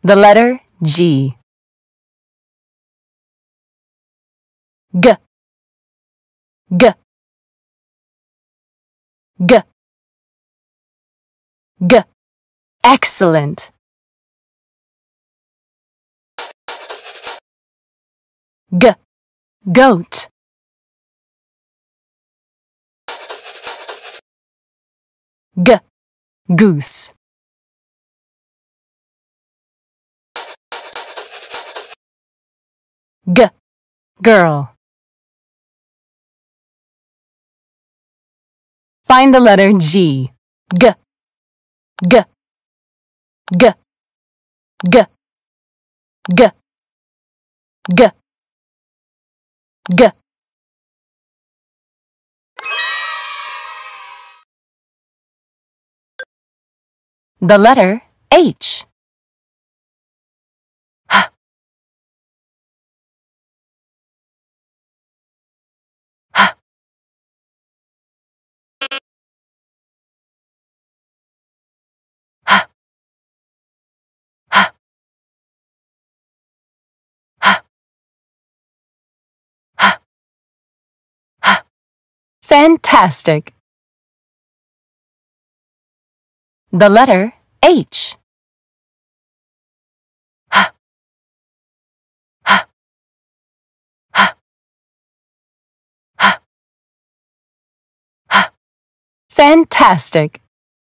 The letter G. G, G, G, G. Excellent. G, goat. G, goose. G, girl. Find the letter G. G, G, G, G, G, G, G. The letter H. H, H, H, H, H, H, H. Fantastic. The letter H. H, H, H, H, H. Fantastic.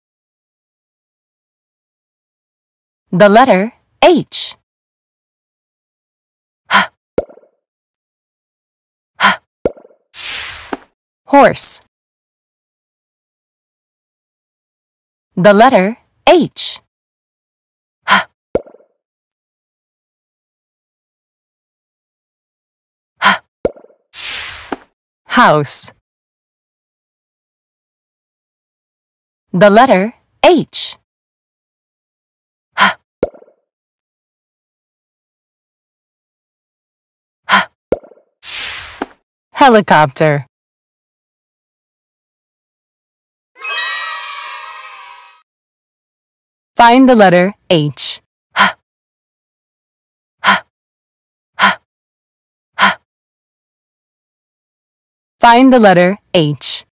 The letter H. H, H. Horse. The letter H. H, H. House. The letter H. H, H. Helicopter. Find the letter H. H, H, H, H. Find the letter H.